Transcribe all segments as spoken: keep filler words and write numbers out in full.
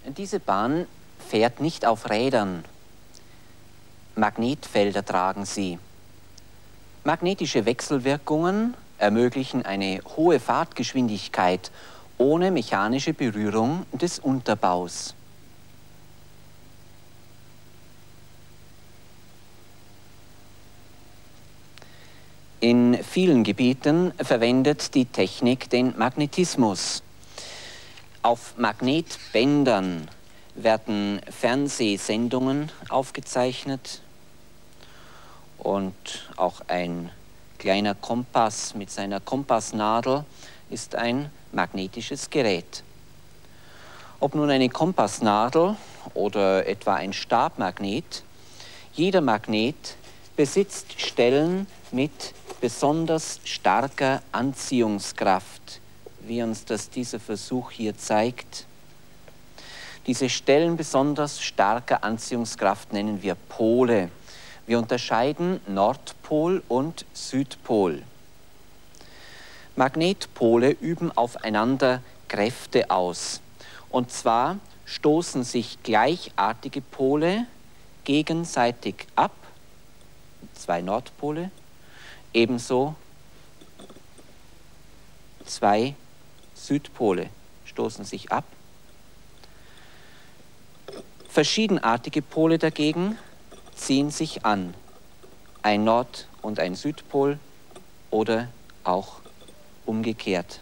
Diese Bahn fährt nicht auf Rädern. Magnetfelder tragen sie. Magnetische Wechselwirkungen ermöglichen eine hohe Fahrtgeschwindigkeit ohne mechanische Berührung des Unterbaus. In vielen Gebieten verwendet die Technik den Magnetismus. Auf Magnetbändern werden Fernsehsendungen aufgezeichnet und auch ein kleiner Kompass mit seiner Kompassnadel ist ein magnetisches Gerät. Ob nun eine Kompassnadel oder etwa ein Stabmagnet, jeder Magnet besitzt Stellen mit besonders starker Anziehungskraft, wie uns das dieser Versuch hier zeigt. Diese Stellen besonders starker Anziehungskraft nennen wir Pole. Wir unterscheiden Nordpol und Südpol. Magnetpole üben aufeinander Kräfte aus. Und zwar stoßen sich gleichartige Pole gegenseitig ab, zwei Nordpole, ebenso zwei Südpole stoßen sich ab. Verschiedenartige Pole dagegen ziehen sich an, ein Nord- und ein Südpol oder auch umgekehrt.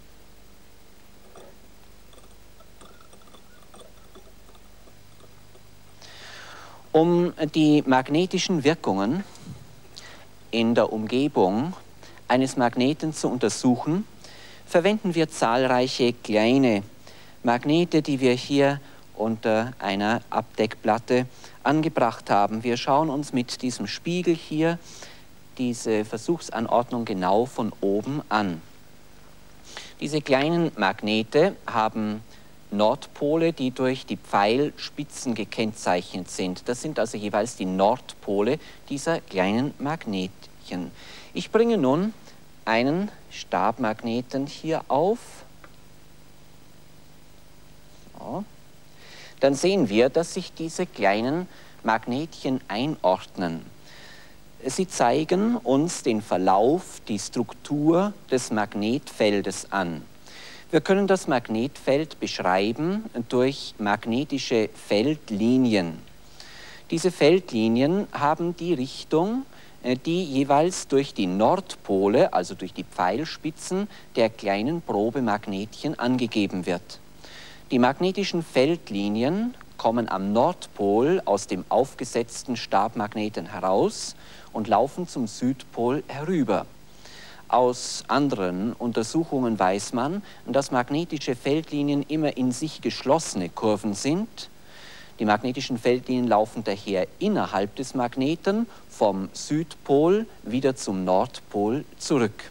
Um die magnetischen Wirkungen in der Umgebung eines Magneten zu untersuchen, verwenden wir zahlreiche kleine Magnete, die wir hier unter einer Abdeckplatte angebracht haben. Wir schauen uns mit diesem Spiegel hier diese Versuchsanordnung genau von oben an. Diese kleinen Magnete haben Nordpole, die durch die Pfeilspitzen gekennzeichnet sind. Das sind also jeweils die Nordpole dieser kleinen Magnetchen. Ich bringe nun einen Stabmagneten hier auf. So. Dann sehen wir, dass sich diese kleinen Magnetchen einordnen. Sie zeigen uns den Verlauf, die Struktur des Magnetfeldes an. Wir können das Magnetfeld beschreiben durch magnetische Feldlinien. Diese Feldlinien haben die Richtung, die jeweils durch die Nordpole, also durch die Pfeilspitzen der kleinen Probemagnetchen angegeben wird. Die magnetischen Feldlinien kommen am Nordpol aus dem aufgesetzten Stabmagneten heraus und laufen zum Südpol herüber. Aus anderen Untersuchungen weiß man, dass magnetische Feldlinien immer in sich geschlossene Kurven sind. Die magnetischen Feldlinien laufen daher innerhalb des Magneten vom Südpol wieder zum Nordpol zurück.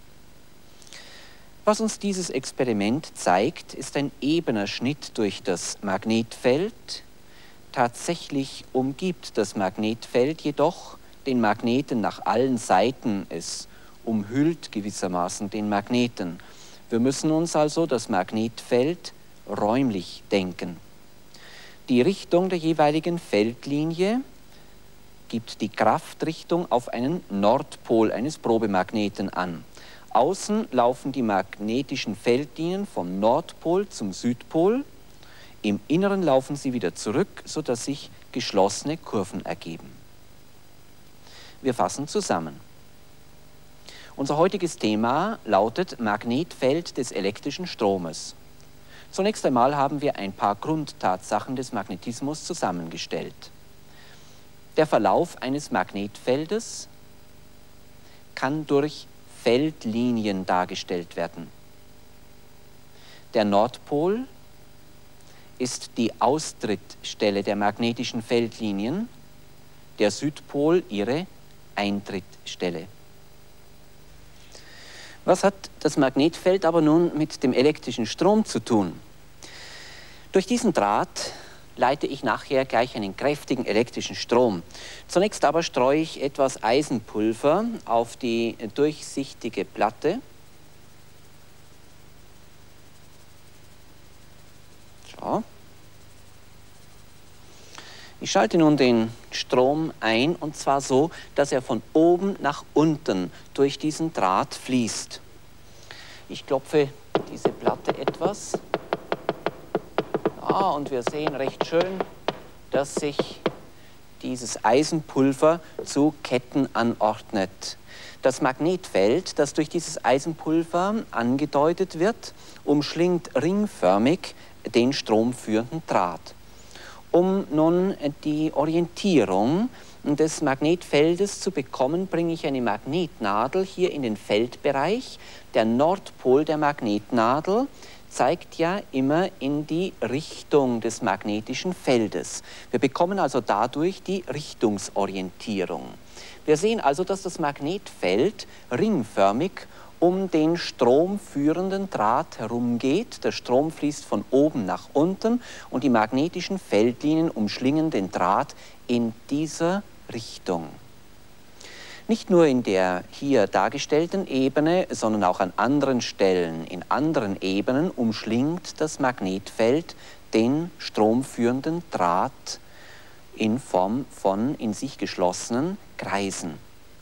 Was uns dieses Experiment zeigt, ist ein ebener Schnitt durch das Magnetfeld. Tatsächlich umgibt das Magnetfeld jedoch den Magneten nach allen Seiten. Es umhüllt gewissermaßen den Magneten. Wir müssen uns also das Magnetfeld räumlich denken. Die Richtung der jeweiligen Feldlinie gibt die Kraftrichtung auf einen Nordpol eines Probemagneten an. Außen laufen die magnetischen Feldlinien vom Nordpol zum Südpol. Im Inneren laufen sie wieder zurück, sodass sich geschlossene Kurven ergeben. Wir fassen zusammen. Unser heutiges Thema lautet Magnetfeld des elektrischen Stromes. Zunächst einmal haben wir ein paar Grundtatsachen des Magnetismus zusammengestellt. Der Verlauf eines Magnetfeldes kann durch Feldlinien dargestellt werden. Der Nordpol ist die Austrittstelle der magnetischen Feldlinien, der Südpol ihre Eintrittstelle. Was hat das Magnetfeld aber nun mit dem elektrischen Strom zu tun? Durch diesen Draht leite ich nachher gleich einen kräftigen elektrischen Strom. Zunächst aber streue ich etwas Eisenpulver auf die durchsichtige Platte. So. Ich schalte nun den Strom ein, und zwar so, dass er von oben nach unten durch diesen Draht fließt. Ich klopfe diese Platte etwas. Ja, und wir sehen recht schön, dass sich dieses Eisenpulver zu Ketten anordnet. Das Magnetfeld, das durch dieses Eisenpulver angedeutet wird, umschlingt ringförmig den stromführenden Draht. Um nun die Orientierung des Magnetfeldes zu bekommen, bringe ich eine Magnetnadel hier in den Feldbereich. Der Nordpol der Magnetnadel zeigt ja immer in die Richtung des magnetischen Feldes. Wir bekommen also dadurch die Richtungsorientierung. Wir sehen also, dass das Magnetfeld ringförmig um den stromführenden Draht herumgeht. Der Strom fließt von oben nach unten und die magnetischen Feldlinien umschlingen den Draht in dieser Richtung. Nicht nur in der hier dargestellten Ebene, sondern auch an anderen Stellen, in anderen Ebenen umschlingt das Magnetfeld den stromführenden Draht in Form von in sich geschlossenen Kreisen.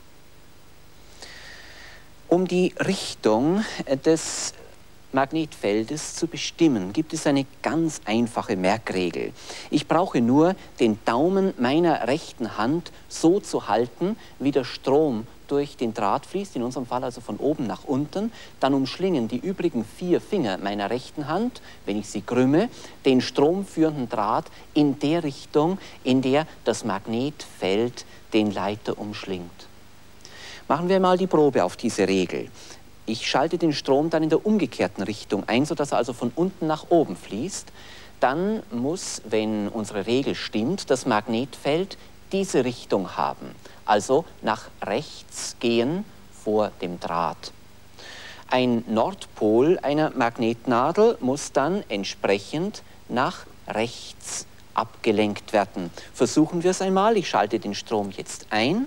Um die Richtung des Magnetfeldes zu bestimmen, gibt es eine ganz einfache Merkregel. Ich brauche nur den Daumen meiner rechten Hand so zu halten, wie der Strom durch den Draht fließt, in unserem Fall also von oben nach unten. Dann umschlingen die übrigen vier Finger meiner rechten Hand, wenn ich sie krümme, den stromführenden Draht in der Richtung, in der das Magnetfeld den Leiter umschlingt. Machen wir mal die Probe auf diese Regel. Ich schalte den Strom dann in der umgekehrten Richtung ein, sodass er also von unten nach oben fließt. Dann muss, wenn unsere Regel stimmt, das Magnetfeld diese Richtung haben, also nach rechts gehen vor dem Draht. Ein Nordpol einer Magnetnadel muss dann entsprechend nach rechts abgelenkt werden. Versuchen wir es einmal. Ich schalte den Strom jetzt ein.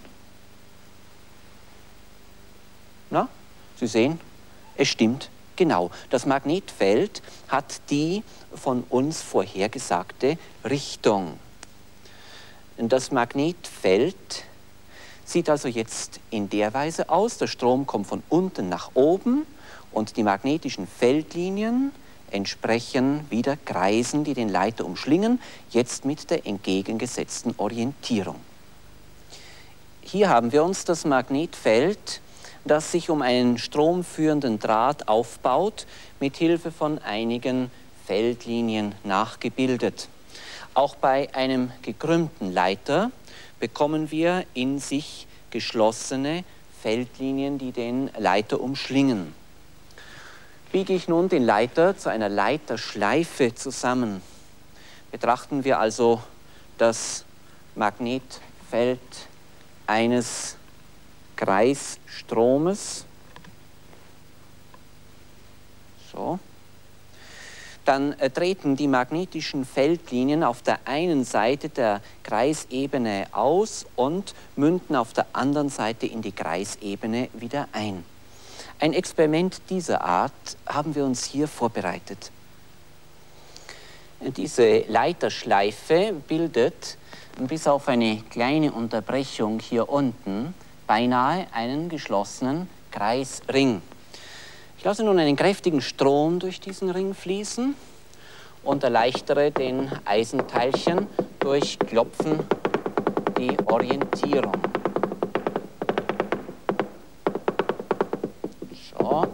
Na, Sie sehen, es stimmt genau. Das Magnetfeld hat die von uns vorhergesagte Richtung. Das Magnetfeld sieht also jetzt in der Weise aus. Der Strom kommt von unten nach oben und die magnetischen Feldlinien entsprechen wieder Kreisen, die den Leiter umschlingen, jetzt mit der entgegengesetzten Orientierung. Hier haben wir uns das Magnetfeld, das sich um einen stromführenden Draht aufbaut, mit Hilfe von einigen Feldlinien nachgebildet. Auch bei einem gekrümmten Leiter bekommen wir in sich geschlossene Feldlinien, die den Leiter umschlingen. Biege ich nun den Leiter zu einer Leiterschleife zusammen, betrachten wir also das Magnetfeld eines Kreisstromes. So. Dann äh, treten die magnetischen Feldlinien auf der einen Seite der Kreisebene aus und münden auf der anderen Seite in die Kreisebene wieder ein. Ein Experiment dieser Art haben wir uns hier vorbereitet. Diese Leiterschleife bildet bis auf eine kleine Unterbrechung hier unten beinahe einen geschlossenen Kreisring. Ich lasse nun einen kräftigen Strom durch diesen Ring fließen und erleichtere den Eisenteilchen durch Klopfen die Orientierung. So.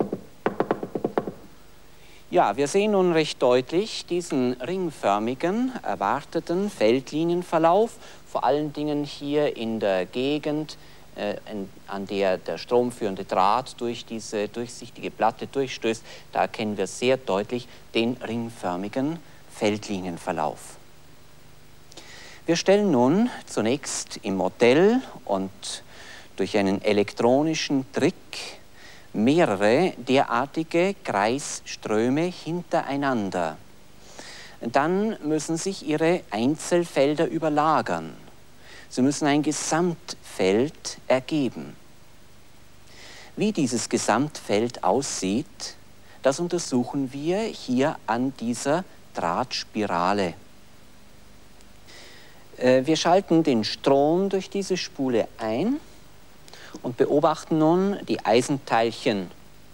Ja, wir sehen nun recht deutlich diesen ringförmigen, erwarteten Feldlinienverlauf, vor allen Dingen hier in der Gegend, Äh, an der der stromführende Draht durch diese durchsichtige Platte durchstößt. Da erkennen wir sehr deutlich den ringförmigen Feldlinienverlauf. Wir stellen nun zunächst im Modell und durch einen elektronischen Trick mehrere derartige Kreisströme hintereinander. Dann müssen sich ihre Einzelfelder überlagern. Sie müssen ein Gesamtfeld ergeben. Wie dieses Gesamtfeld aussieht, das untersuchen wir hier an dieser Drahtspirale. Äh, wir schalten den Strom durch diese Spule ein und beobachten nun die Eisenteilchen.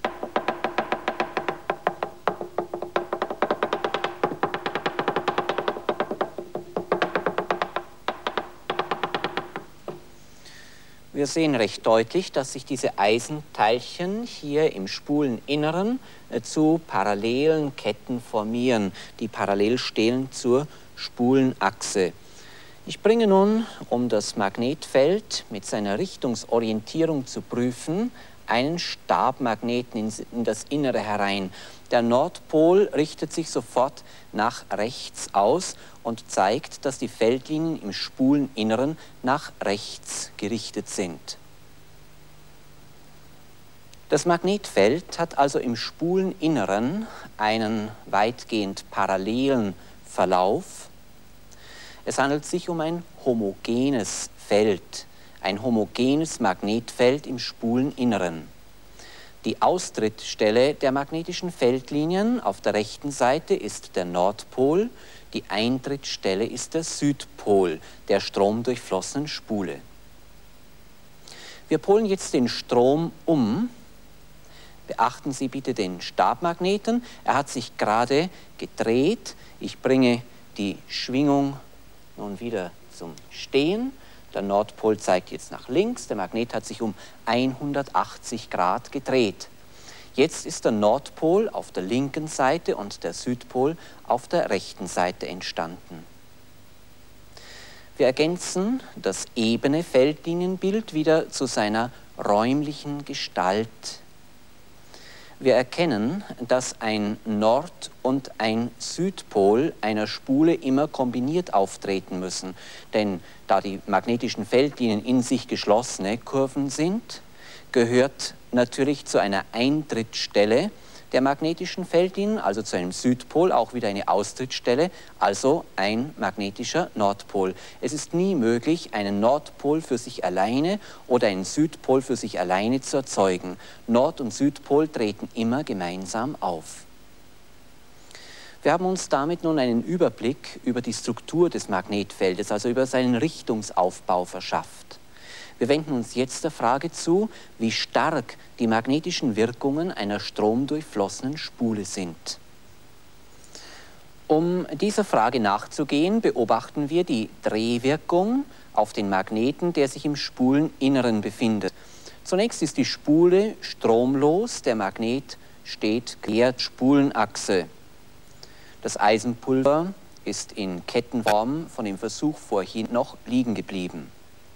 Wir sehen recht deutlich, dass sich diese Eisenteilchen hier im Spuleninneren äh, zu parallelen Ketten formieren, die parallel stehen zur Spulenachse. Ich bringe nun, um das Magnetfeld mit seiner Richtungsorientierung zu prüfen, einen Stabmagneten in, in das Innere herein. Der Nordpol richtet sich sofort nach rechts aus und zeigt, dass die Feldlinien im Spuleninneren nach rechts gerichtet sind. Das Magnetfeld hat also im Spuleninneren einen weitgehend parallelen Verlauf. Es handelt sich um ein homogenes Feld, ein homogenes Magnetfeld im Spuleninneren. Die Austrittsstelle der magnetischen Feldlinien auf der rechten Seite ist der Nordpol, die Eintrittsstelle ist der Südpol der stromdurchflossenen Spule. Wir polen jetzt den Strom um. Beachten Sie bitte den Stabmagneten. Er hat sich gerade gedreht. Ich bringe die Schwingung nun wieder zum Stehen. Der Nordpol zeigt jetzt nach links. Der Magnet hat sich um hundertachtzig Grad gedreht. Jetzt ist der Nordpol auf der linken Seite und der Südpol auf der rechten Seite entstanden. Wir ergänzen das ebene Feldlinienbild wieder zu seiner räumlichen Gestalt. Wir erkennen, dass ein Nord- und ein Südpol einer Spule immer kombiniert auftreten müssen. Denn da die magnetischen Feldlinien in sich geschlossene Kurven sind, gehört natürlich zu einer Eintrittsstelle der magnetischen Feldlinien, also zu einem Südpol, auch wieder eine Austrittsstelle, also ein magnetischer Nordpol. Es ist nie möglich, einen Nordpol für sich alleine oder einen Südpol für sich alleine zu erzeugen. Nord- und Südpol treten immer gemeinsam auf. Wir haben uns damit nun einen Überblick über die Struktur des Magnetfeldes, also über seinen Richtungsaufbau verschafft. Wir wenden uns jetzt der Frage zu, wie stark die magnetischen Wirkungen einer stromdurchflossenen Spule sind. Um dieser Frage nachzugehen, beobachten wir die Drehwirkung auf den Magneten, der sich im Spuleninneren befindet. Zunächst ist die Spule stromlos, der Magnet steht quer zur Spulenachse. Das Eisenpulver ist in Kettenform von dem Versuch vorhin noch liegen geblieben.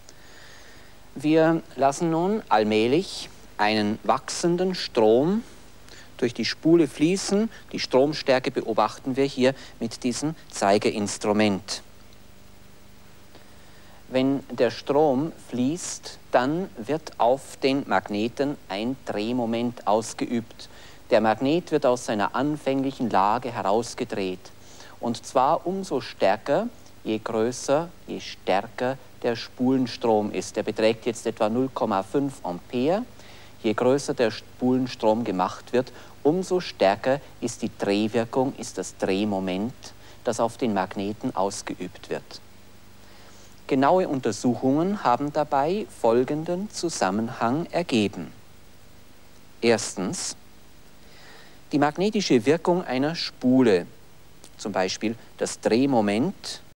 Wir lassen nun allmählich einen wachsenden Strom durch die Spule fließen. Die Stromstärke beobachten wir hier mit diesem Zeigerinstrument. Wenn der Strom fließt, dann wird auf den Magneten ein Drehmoment ausgeübt. Der Magnet wird aus seiner anfänglichen Lage herausgedreht. Und zwar umso stärker, je größer, je stärker der Spulenstrom ist. Der beträgt jetzt etwa null Komma fünf Ampere. Je größer der Spulenstrom gemacht wird, umso stärker ist die Drehwirkung, ist das Drehmoment, das auf den Magneten ausgeübt wird. Genaue Untersuchungen haben dabei folgenden Zusammenhang ergeben. Erstens, die magnetische Wirkung einer Spule, zum Beispiel das Drehmoment